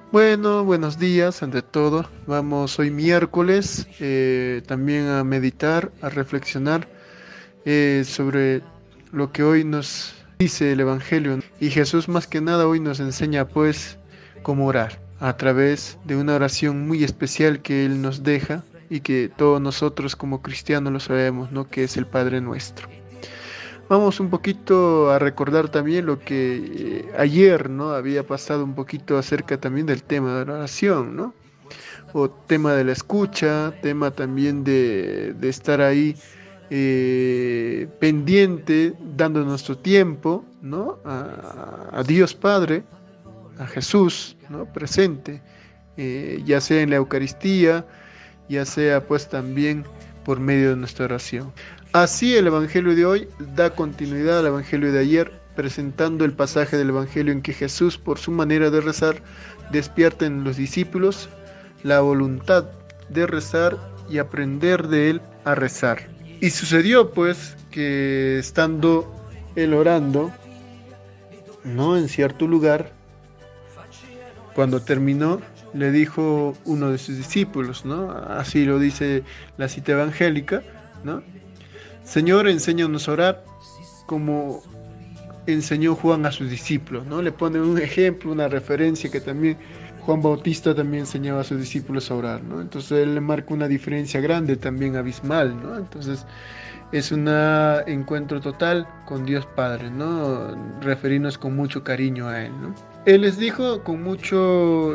Bueno, buenos días ante todo. Vamos hoy miércoles también a meditar, a reflexionar sobre lo que hoy nos dice el Evangelio. Y Jesús más que nada hoy nos enseña pues cómo orar a través de una oración muy especial que Él nos deja y que todos nosotros como cristianos lo sabemos, ¿no? Que es el Padre Nuestro. Vamos un poquito a recordar también lo que ayer, ¿no? Había pasado un poquito acerca también del tema de la oración, ¿no? O tema de la escucha, tema también de estar ahí pendiente, dando nuestro tiempo, ¿no? A Dios Padre, a Jesús, ¿no? Presente, ya sea en la Eucaristía, ya sea pues también por medio de nuestra oración. Así el Evangelio de hoy da continuidad al Evangelio de ayer, presentando el pasaje del Evangelio en que Jesús, por su manera de rezar, despierta en los discípulos la voluntad de rezar y aprender de él a rezar. Y sucedió pues que estando él orando, ¿no? En cierto lugar, cuando terminó, le dijo uno de sus discípulos, ¿no? Así lo dice la cita evangélica, ¿no? Señor, enséñanos a orar como enseñó Juan a sus discípulos, ¿no? Le pone un ejemplo, una referencia que también Juan Bautista también enseñaba a sus discípulos a orar, ¿no? Entonces él le marca una diferencia grande, también abismal, ¿no? Entonces es un encuentro total con Dios Padre, ¿no? Referirnos con mucho cariño a Él, ¿no? Él les dijo con mucho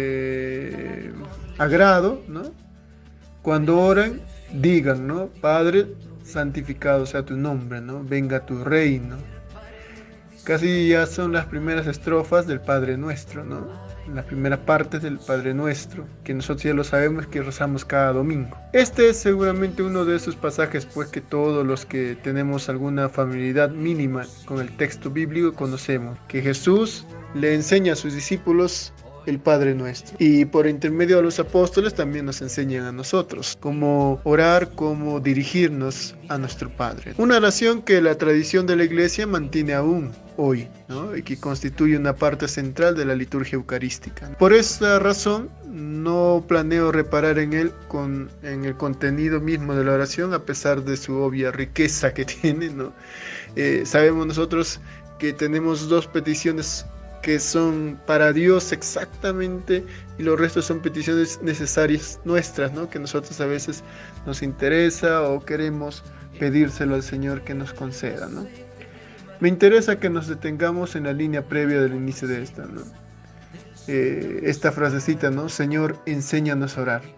agrado, ¿no? Cuando oran, digan, ¿no? Padre, santificado sea tu nombre, ¿no? Venga tu reino. Casi ya son las primeras estrofas del Padre Nuestro, ¿no? Las primeras partes del Padre Nuestro, que nosotros ya lo sabemos que rezamos cada domingo. Este es seguramente uno de esos pasajes, pues, que todos los que tenemos alguna familiaridad mínima con el texto bíblico conocemos, que Jesús le enseña a sus discípulos el Padre Nuestro. Y por intermedio de los apóstoles también nos enseñan a nosotros cómo orar, cómo dirigirnos a nuestro Padre. Una oración que la tradición de la Iglesia mantiene aún hoy, ¿no? Y que constituye una parte central de la liturgia eucarística. Por esta razón, no planeo reparar en el contenido mismo de la oración, a pesar de su obvia riqueza que tiene, ¿no? Sabemos nosotros que tenemos dos peticiones que son para Dios exactamente, y los restos son peticiones necesarias nuestras, ¿no? Que nosotros a veces nos interesa o queremos pedírselo al Señor que nos conceda, ¿no? Me interesa que nos detengamos en la línea previa del inicio de esta, ¿no? Esta frasecita, ¿no? Señor, enséñanos a orar.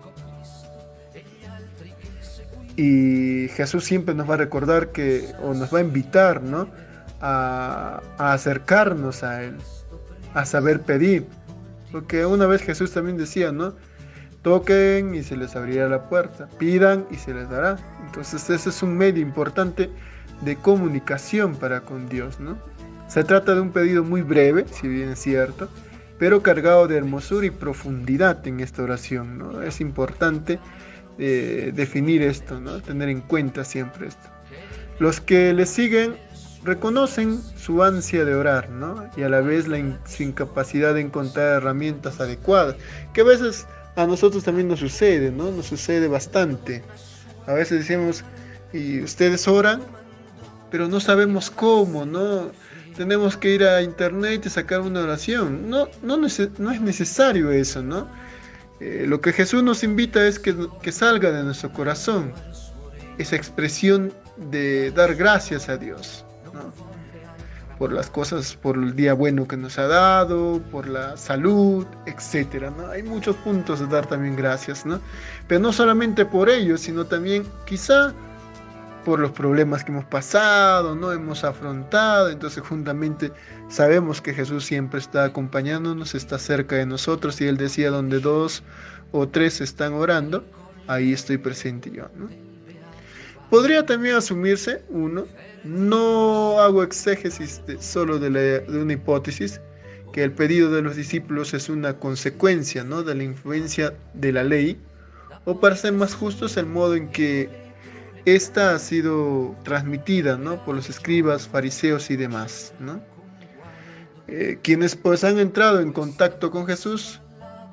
Y Jesús siempre nos va a recordar o nos va a invitar, ¿no? A acercarnos a Él, a saber pedir, porque una vez Jesús también decía, ¿no? Toquen y se les abrirá la puerta, pidan y se les dará. Entonces ese es un medio importante de comunicación para con Dios, ¿no? Se trata de un pedido muy breve, si bien es cierto, pero cargado de hermosura y profundidad en esta oración, ¿no? Es importante definir esto, ¿no? Tener en cuenta siempre esto. Los que le siguen reconocen su ansia de orar, ¿no? Y a la vez su incapacidad de encontrar herramientas adecuadas, que a veces a nosotros también nos sucede, ¿no? Nos sucede bastante. A veces decimos, y ustedes oran, pero no sabemos cómo, ¿no? Tenemos que ir a internet y sacar una oración. No es necesario eso, ¿no? Lo que Jesús nos invita es que salga de nuestro corazón esa expresión de dar gracias a Dios, ¿no? Por las cosas, por el día bueno que nos ha dado, por la salud, etcétera, ¿no? Hay muchos puntos de dar también gracias, ¿no? Pero no solamente por ello, sino también quizá por los problemas que hemos pasado, ¿no? Hemos afrontado. Entonces juntamente sabemos que Jesús siempre está acompañándonos, está cerca de nosotros, y Él decía, donde 2 o 3 están orando, ahí estoy presente yo, ¿no? Podría también asumirse, no hago exégesis solo de una hipótesis, que el pedido de los discípulos es una consecuencia, ¿no? De la influencia de la ley, o para ser más justos, el modo en que esta ha sido transmitida, ¿no? Por los escribas, fariseos y demás, ¿no? Quienes pues han entrado en contacto con Jesús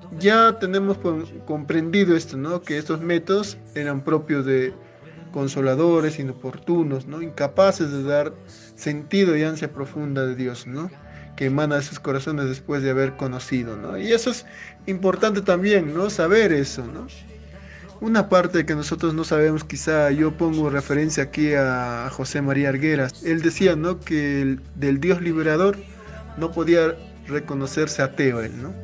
ya tenemos comprendido esto, ¿no? Que estos métodos eran propios de consoladores, inoportunos, ¿no? Incapaces de dar sentido y ansia profunda de Dios, ¿no? Que emana de sus corazones después de haber conocido, ¿no? Y eso es importante también, ¿no? Saber eso, ¿no? Una parte que nosotros no sabemos, quizá yo pongo referencia aquí a José María Argueras. Él decía, ¿no? Que del Dios liberador no podía reconocerse ateo él, ¿no?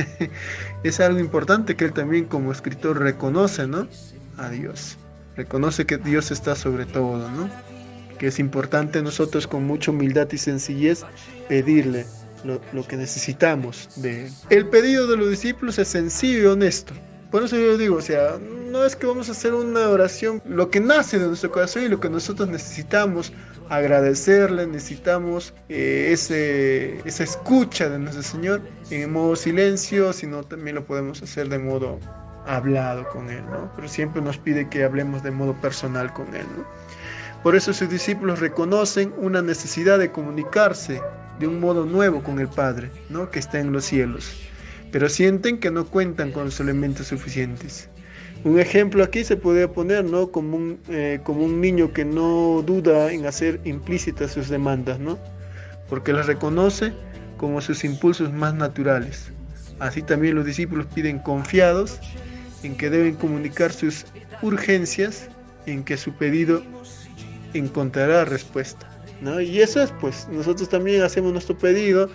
Es algo importante que él también como escritor reconoce, ¿no? A Dios. Reconoce que Dios está sobre todo, ¿no? Que es importante nosotros con mucha humildad y sencillez pedirle lo que necesitamos de él. El pedido de los discípulos es sencillo y honesto. Por eso yo digo, o sea, no es que vamos a hacer una oración, lo que nace de nuestro corazón y lo que nosotros necesitamos agradecerle, necesitamos esa escucha de nuestro Señor en modo silencio, sino también lo podemos hacer de modo hablado con Él, ¿no? Pero siempre nos pide que hablemos de modo personal con Él, ¿no? Por eso sus discípulos reconocen una necesidad de comunicarse de un modo nuevo con el Padre, ¿no? Que está en los cielos, pero sienten que no cuentan con los elementos suficientes. Un ejemplo aquí se podría poner, ¿no? Como un niño que no duda en hacer implícitas sus demandas, ¿no? Porque las reconoce como sus impulsos más naturales. Así también los discípulos piden confiados en que deben comunicar sus urgencias, en que su pedido encontrará respuesta, ¿no? Y eso es, pues, nosotros también hacemos nuestro pedido,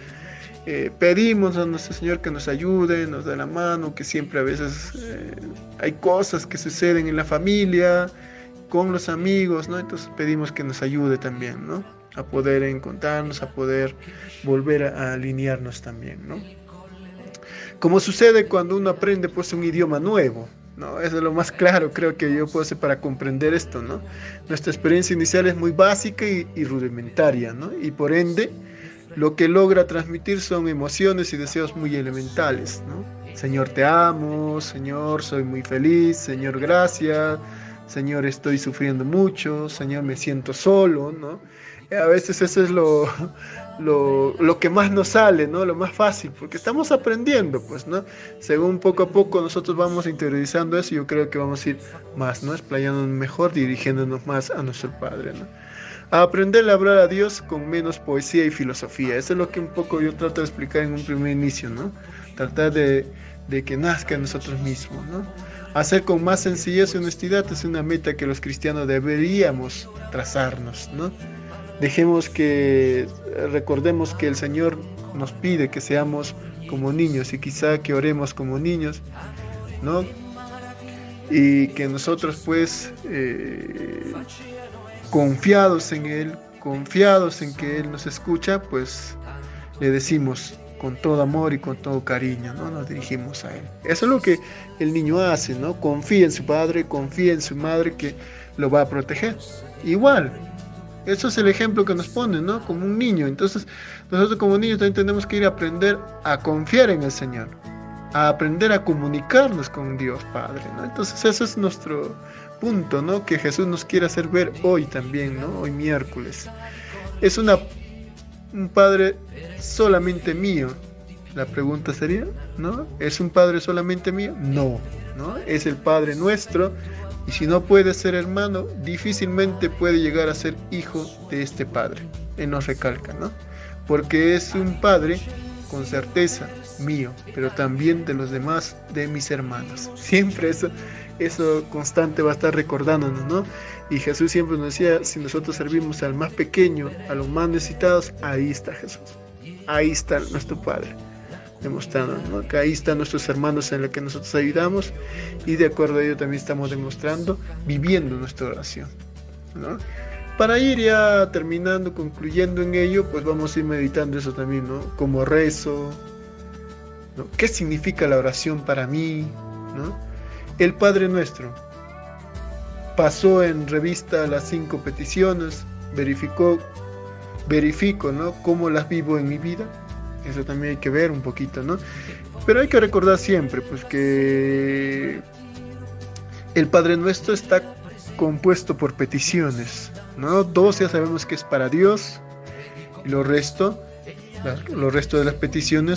pedimos a nuestro Señor que nos ayude, nos dé la mano, que siempre a veces hay cosas que suceden en la familia, con los amigos, ¿no? Entonces pedimos que nos ayude también, ¿no? A poder encontrarnos, a poder volver a alinearnos también, ¿no? Como sucede cuando uno aprende pues un idioma nuevo, ¿no? Eso es lo más claro, creo que yo puedo hacer para comprender esto, ¿no? Nuestra experiencia inicial es muy básica y rudimentaria, ¿no? Y por ende, lo que logra transmitir son emociones y deseos muy elementales, ¿no? Señor, te amo, Señor, soy muy feliz, Señor, gracias, Señor, estoy sufriendo mucho, Señor, me siento solo, ¿no? A veces eso es lo que más nos sale, ¿no? Lo más fácil, porque estamos aprendiendo, pues, ¿no? Según poco a poco nosotros vamos interiorizando eso, yo creo que vamos a ir más, ¿no? Explayándonos mejor, dirigiéndonos más a nuestro Padre, ¿no? A aprender a hablar a Dios con menos poesía y filosofía. Eso es lo que un poco yo trato de explicar en un primer inicio, ¿no? Tratar de que nazca en nosotros mismos, ¿no? Hacer con más sencillez y honestidad es una meta que los cristianos deberíamos trazarnos, ¿no? Recordemos que el Señor nos pide que seamos como niños y quizá que oremos como niños, ¿no? Y que nosotros pues confiados en Él, confiados en que Él nos escucha, pues le decimos con todo amor y con todo cariño, ¿no? Nos dirigimos a Él. Eso es lo que el niño hace, ¿no? Confía en su padre, confía en su madre que lo va a proteger. Igual. Eso es el ejemplo que nos pone, ¿no? Como un niño. Entonces, nosotros como niños también tenemos que ir a aprender a confiar en el Señor, a aprender a comunicarnos con Dios Padre, ¿no? Entonces, ese es nuestro punto, ¿no? Que Jesús nos quiere hacer ver hoy también, ¿no? Hoy miércoles. Es un Padre solamente mío. La pregunta sería, ¿no? ¿Es un Padre solamente mío? No, ¿no? Es el Padre nuestro. Y si no puede ser hermano, difícilmente puede llegar a ser hijo de este Padre. Él nos recalca, ¿no? Porque es un Padre con certeza mío, pero también de los demás, de mis hermanos. Siempre eso constante va a estar recordándonos, ¿no? Y Jesús siempre nos decía, si nosotros servimos al más pequeño, a los más necesitados, ahí está Jesús. Ahí está nuestro Padre. Demostrando, ¿no? Que ahí están nuestros hermanos en los que nosotros ayudamos y de acuerdo a ello también estamos demostrando, viviendo nuestra oración, ¿no? Para ir ya terminando, concluyendo en ello, pues vamos a ir meditando eso también, ¿no? Como rezo, ¿no? ¿Qué significa la oración para mí? ¿No? El Padre Nuestro pasó en revista las 5 peticiones, verifico, ¿no? Cómo las vivo en mi vida. Eso también hay que ver un poquito, ¿no? Pero hay que recordar siempre, pues, que el Padre Nuestro está compuesto por peticiones, ¿no? 2 ya sabemos que es para Dios, y lo resto de las peticiones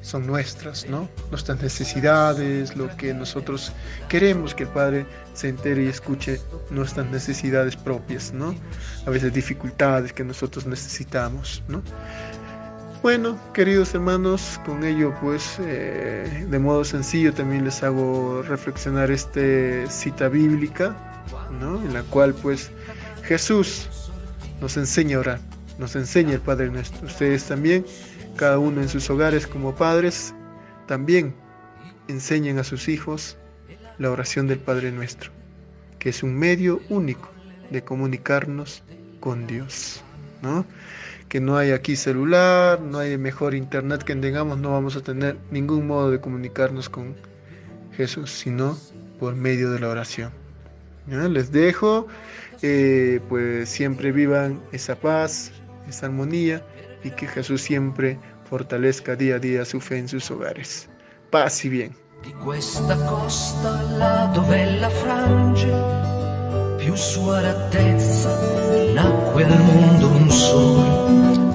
son nuestras, ¿no? Nuestras necesidades, lo que nosotros queremos que el Padre se entere y escuche nuestras necesidades propias, ¿no? A veces dificultades que nosotros necesitamos, ¿no? Bueno, queridos hermanos, con ello pues de modo sencillo también les hago reflexionar esta cita bíblica, ¿no? En la cual pues Jesús nos enseña a orar, nos enseña el Padre Nuestro. Ustedes también, cada uno en sus hogares como padres, también enseñen a sus hijos la oración del Padre Nuestro, que es un medio único de comunicarnos con Dios, ¿no? Que no hay aquí celular, no hay mejor internet que tengamos, no vamos a tener ningún modo de comunicarnos con Jesús, sino por medio de la oración. ¿Ya? Les dejo, pues siempre vivan esa paz, esa armonía, y que Jesús siempre fortalezca día a día su fe en sus hogares. Paz y bien. Di questa costa là dove la frange più sua rattezza nacque al mondo un sole